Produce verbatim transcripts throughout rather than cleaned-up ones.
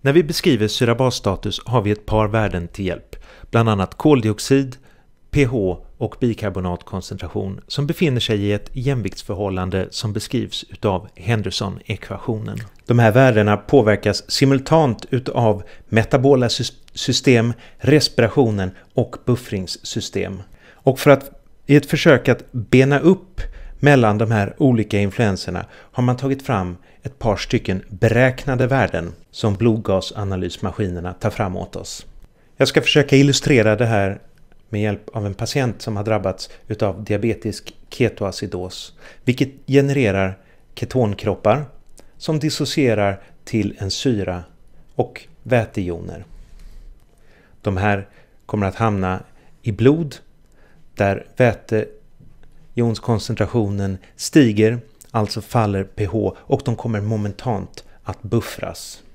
När vi beskriver syra-bas-status har vi ett par värden till hjälp, bland annat koldioxid, pH och bikarbonatkoncentration som befinner sig i ett jämviktsförhållande som beskrivs utav Henderson-ekvationen. De här värdena påverkas simultant utav metabola system, respirationen och buffringssystem. Och för att i ett försök att bena upp mellan de här olika influenserna har man tagit fram ett par stycken beräknade värden som blodgasanalysmaskinerna tar fram åt oss. Jag ska försöka illustrera det här med hjälp av en patient som har drabbats utav diabetisk ketoacidos, vilket genererar ketonkroppar som dissocierar till en syra och vätejoner. De här kommer att hamna i blod där vätejonskoncentrationen stiger, alltså faller pH, och de kommer momentant att buffras.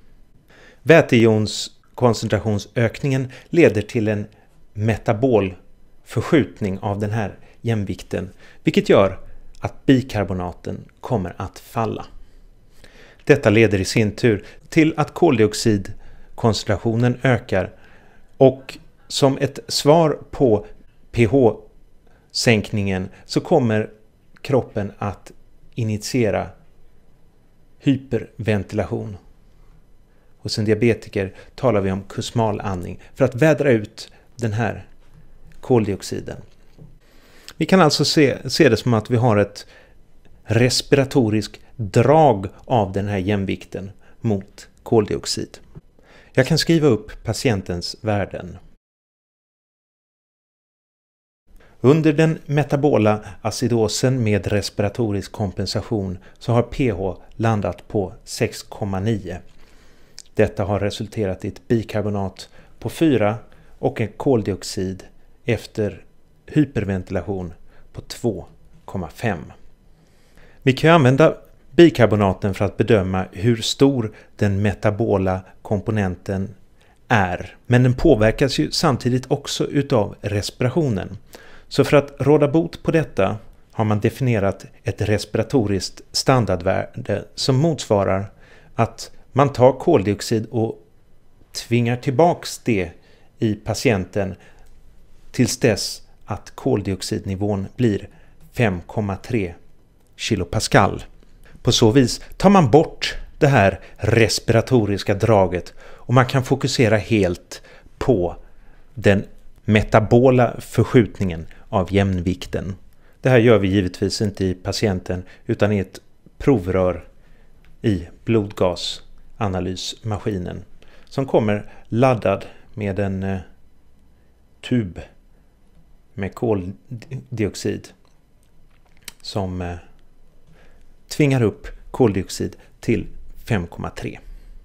Vätejonskoncentrationsökningen leder till en metabol förskjutning av den här jämvikten, vilket gör att bikarbonaten kommer att falla. Detta leder i sin tur till att koldioxidkoncentrationen ökar, och som ett svar på pH-sänkningen så kommer kroppen att initiera hyperventilation. Hos en diabetiker talar vi om kusmalandning för att vädra ut den här koldioxiden. Vi kan alltså se, se det som att vi har ett respiratoriskt drag av den här jämvikten mot koldioxid. Jag kan skriva upp patientens värden. Under den metabola acidosen med respiratorisk kompensation så har pH landat på sex komma nio. Detta har resulterat i ett bikarbonat på fyra och en koldioxid efter hyperventilation på två komma fem. Vi kan använda bikarbonaten för att bedöma hur stor den metabola komponenten är, men den påverkas ju samtidigt också utav respirationen. Så för att råda bot på detta har man definierat ett respiratoriskt standardvärde som motsvarar att man tar koldioxid och tvingar tillbaks det i patienten tills dess att koldioxidnivån blir fem komma tre kilopascal. På så vis tar man bort det här respiratoriska draget och man kan fokusera helt på den metabola förskjutningen av jämvikten. Det här gör vi givetvis inte i patienten utan i ett provrör i blodgasanalysmaskinen som kommer laddad med en eh, tub med koldioxid som eh, tvingar upp koldioxid till fem komma tre.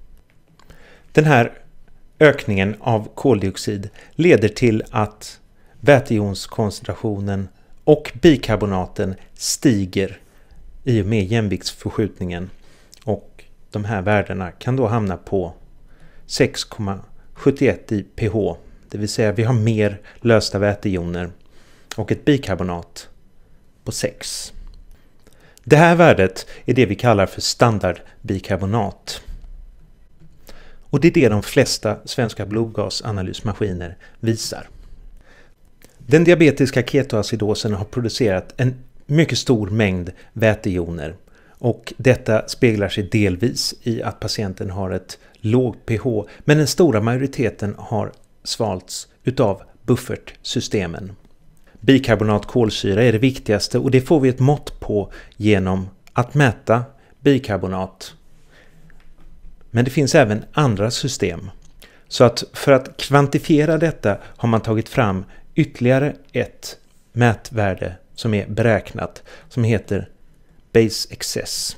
Den här ökningen av koldioxid leder till att vätejonskoncentrationen och bikarbonaten stiger i och med jämviktsförskjutningen, och de här värdena kan då hamna på sex komma sjuttioett i pH, det vill säga vi har mer lösta vätejoner och ett bikarbonat på sex. Det här värdet är det vi kallar för standardbikarbonat. Och det är det de flesta svenska blodgasanalysmaskiner visar. Den diabetiska ketoacidosen har producerat en mycket stor mängd vätejoner, och detta speglar sig delvis i att patienten har ett lågt pH, men den stora majoriteten har svalts utav buffertsystemen. Bikarbonatkolsyra är det viktigaste, och det får vi ett mått på genom att mäta bikarbonat. Men det finns även andra system. Så att för att kvantifiera detta har man tagit fram ytterligare ett mätvärde som är beräknat, som heter Base Excess.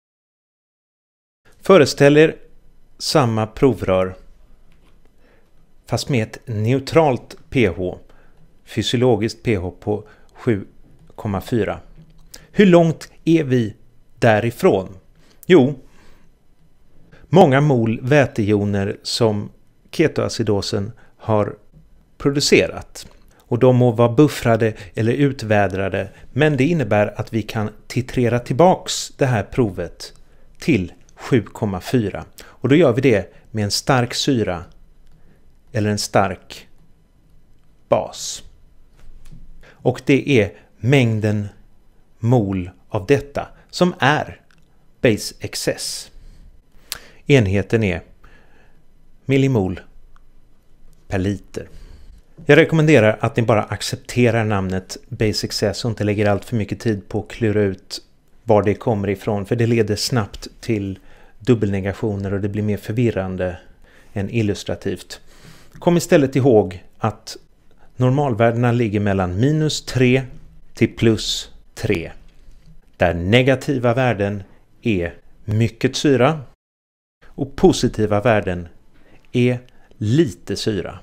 Föreställ er samma provrör fast med ett neutralt pH, fysiologiskt pH på sju komma fyra. Hur långt är vi därifrån? Jo, många mol vätejoner som ketoacidosen har producerat. Och de må vara buffrade eller utvädrade, men det innebär att vi kan titrera tillbaks det här provet till sju komma fyra. Och då gör vi det med en stark syra eller en stark bas. Och det är mängden mol av detta som är base excess. Enheten är millimol per liter. Jag rekommenderar att ni bara accepterar namnet base excess och inte lägger allt för mycket tid på att klura ut var det kommer ifrån, för det leder snabbt till dubbelnegationer och det blir mer förvirrande än illustrativt. Kom istället ihåg att normalvärdena ligger mellan minus tre till plus tre, där negativa värden är mycket syra och positiva värden är lite syra.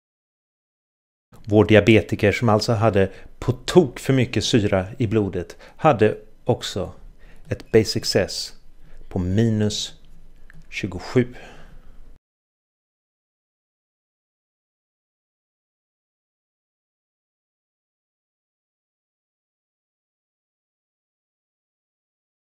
Vår diabetiker som alltså hade på tok för mycket syra i blodet hade också ett base excess på minus tjugosju.